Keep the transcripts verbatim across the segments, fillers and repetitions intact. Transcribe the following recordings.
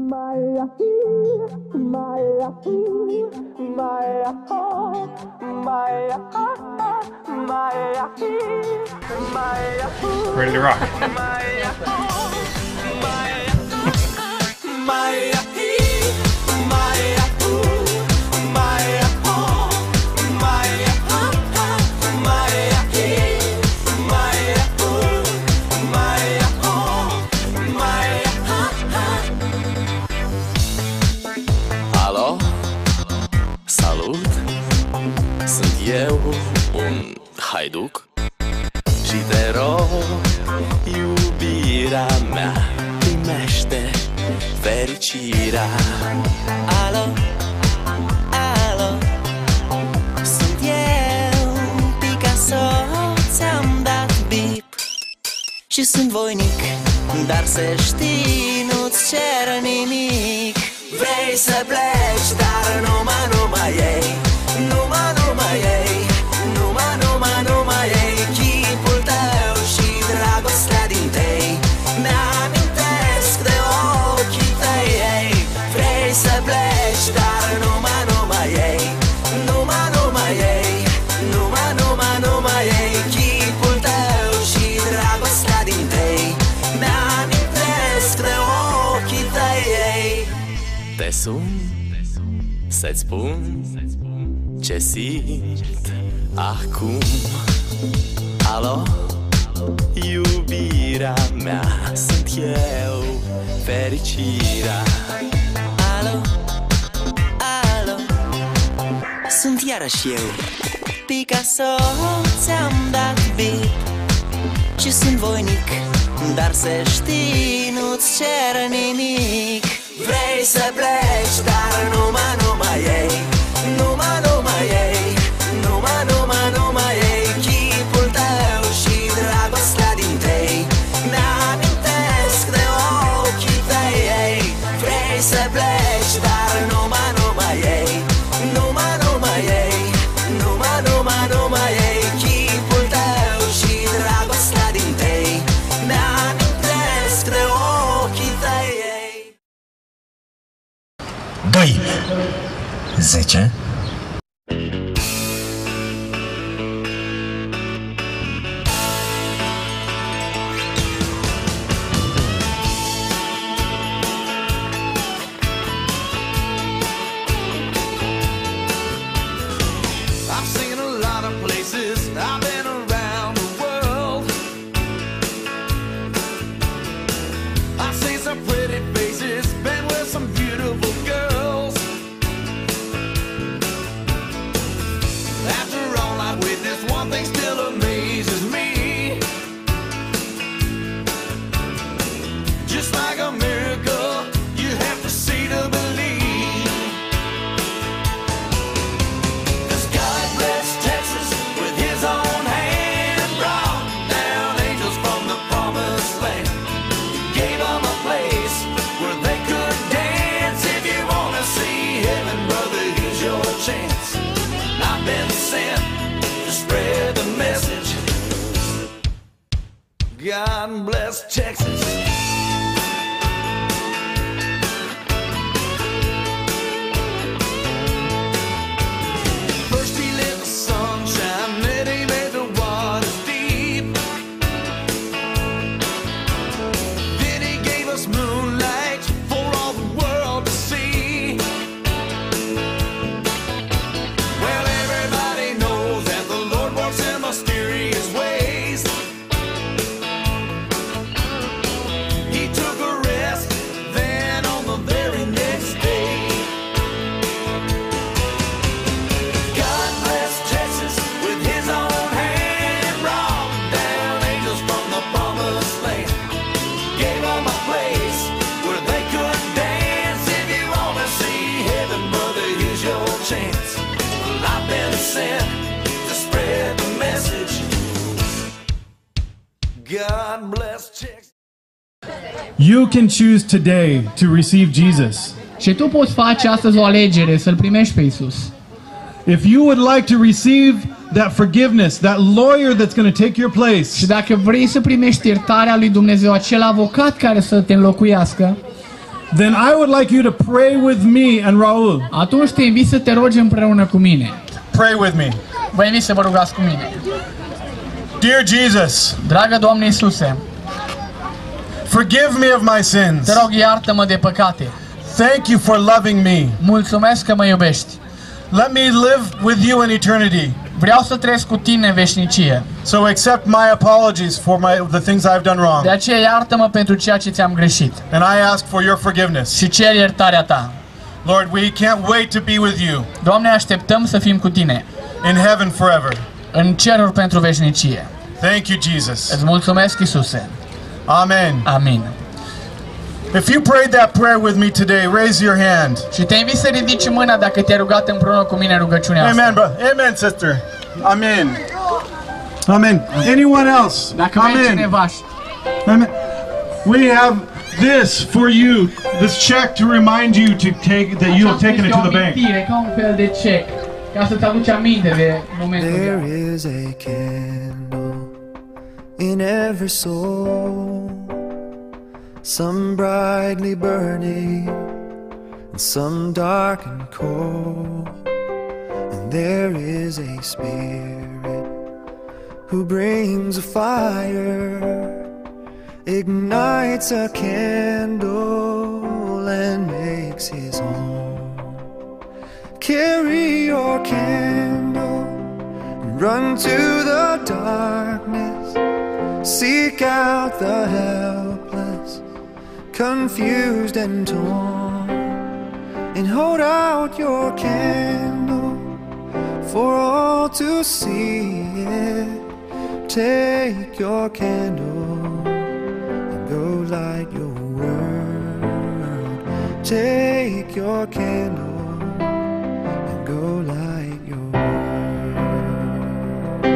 Ready to rock. Alo, salut, sunt eu, un haiduc și te rog, iubirea mea, primește fericirea. Alo, alo, sunt eu, Picasso, ți-am dat bip și sunt voinic, dar să știi, nu-ți cer nimic. Vrei să pleci, dar numai, numai ei, numai, numai ei, numai, numai, numai ei, chipul tău și dragostea din tei, mi-amintesc de ochii tăi ei. Vrei să pleci, dar numai, numai ei, numai, numai ei, numai, numai, numai ei, chipul tău și dragostea din tei, mi-amintesc de ochii tăi ei. Te sun, să-ți spun ce simt acum. Alo, iubirea mea, sunt eu, fericirea. Alo, alo, sunt iarăși eu, Picasso, ți-am dat bip și sunt voinic, dar să știi, nu-ți cer nimic. Vrei să pleci, dar numai, numai ei, numai, numai ei, numai, numai, numai ei, chipul tău și dragostea din tei, mi-amintesc de ochii tăi ei. Vrei să pleci, dar numai, numai ei, numai, numai ei, numai, numai, numai ei, chipul tău și dragostea din tei, mi-amintesc de ochii tăi ei. doi, zece, I've seen a lot of places, I've been around the world. I've seen some pretty faces, been with some beautiful girls. After all I've witnessed, one thing still amazes me. Just like a miracle, you have to see to believe. 'Cause God blessed Texas with his own hand, brought down angels from the promised land, gave them a place where they could dance. If you wanna see heaven, brother, here's your chance. I've been sent to spread the message. God bless Texas. First he lit the sunshine, then he made the waters deep. Then he gave us moonlight for all the world to see. Well, everybody knows that the Lord works in mysterious ways. He took a rest, then on the very next day, God blessed Texas with his own hand, brought down angels from the promised land, gave them a place where they could dance. If you wanna see heaven, brother, here's your chance. Well, I've been sent to spread the message. God bless Texas. You can choose today to receive Jesus. Și tu poți face astăzi o alegere să-L primești pe Iisus. If you would like to receive that forgiveness, that lawyer that's going to take your place, Și dacă vrei să primești iertarea lui Dumnezeu, acel avocat care să te înlocuiască, then I would like you to pray with me and Raul. Atunci te invit să te rogi împreună cu mine. Pray with me. Vă invit să vă rugați cu mine. Dear Jesus, Dragă Doamne Iisuse, forgive me of my sins. te rog, iartă-mă de păcate. Thank you for loving me. Mulțumesc că mă iubești. Let me live with you in eternity. Vreau să trăiesc cu tine în veșnicie. So accept my apologies for my the things I've done wrong. De aceea iartă-mă pentru ceea ce ți-am greșit. And I ask for your forgiveness. Și cer iertarea ta. Lord, we can't wait to be with you Doamne, așteptăm să fim cu tine in heaven forever. în ceruri pentru veșnicie. Thank you, Jesus. Îți mulțumesc, Iisuse. Amen. Amin. If you prayed that prayer with me today, raise your hand. Și te invit să ridici mâna dacă te-ai rugat împreună cu mine rugăciunea asta. Amen, bro. Amen, sister. Amen. Amen. Anyone else? Dacă mai e Amen. cineva. Amen. We have this for you. This check to remind you to take that you have taken it to the bank. Ca un fel de cec, ca să-ți aduci aminte de momentul de There is a candle in every soul, some brightly burning and some dark and cold. And there is a spirit who brings a fire, ignites a candle and makes his home. Carry your candle and run to the darkness, seek out the helpless, confused and torn, and hold out your candle for all to see it. Take your candle and go light your world. Take your candle and go light your world.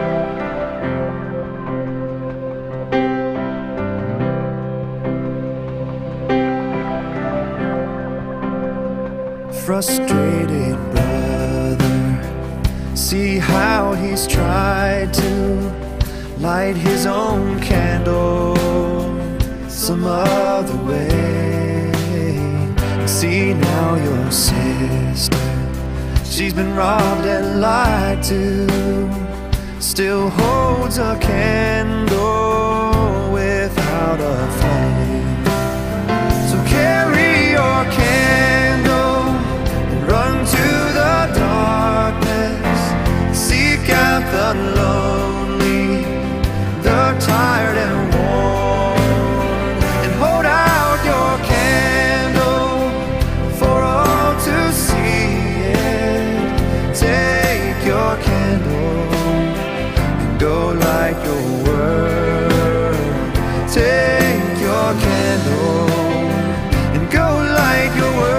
Frustrated brother, see how he's tried to light his own candle some other way. See now your sister, she's been robbed and lied to, still holds a candle without a flame. So carry your candle and run to the darkness, seek out the lonely, the tired and worn, and hold out your candle for all to see it. Take your candle and go light your world. Take your candle and go light your world.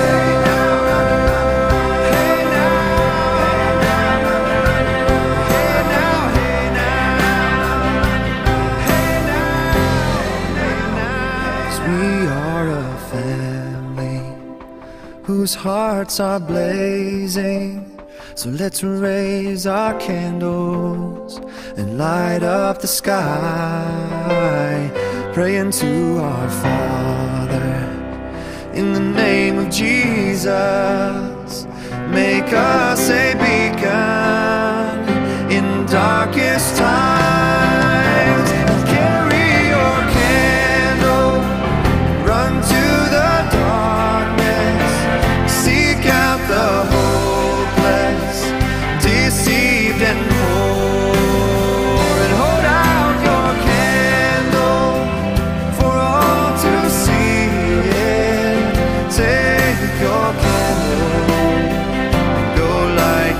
Whose hearts are blazing, so let's raise our candles and light up the sky, praying to our Father in the name of Jesus. Make us a beacon in darkest times. Carry your candle, run to the darkness, seek out the hopeless, deceived and poor, and hold out your candle for all to see it. Take your candle, go light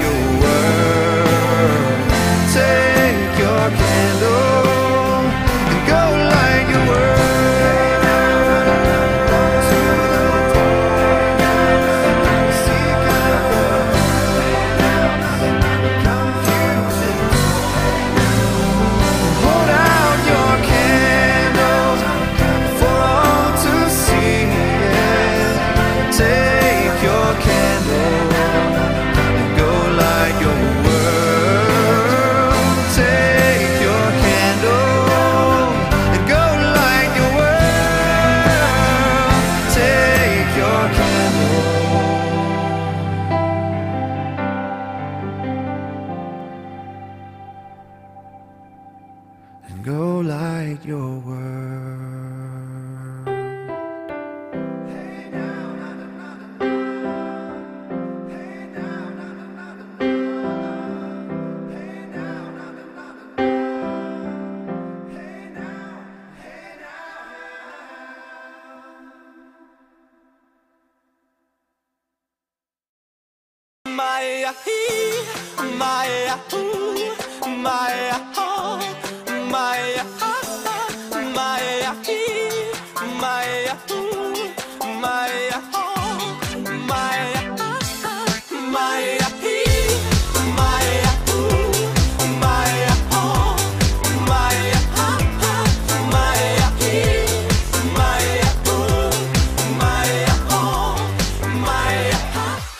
Maya he, Maya ooh, Maya ho, Maya ha, Maya he, Maya ooh, Maya ho, Maya ha, Maya he, Maya ooh, Maya ho, Maya ha, Maya he, Maya ooh, Maya ho, Maya ha.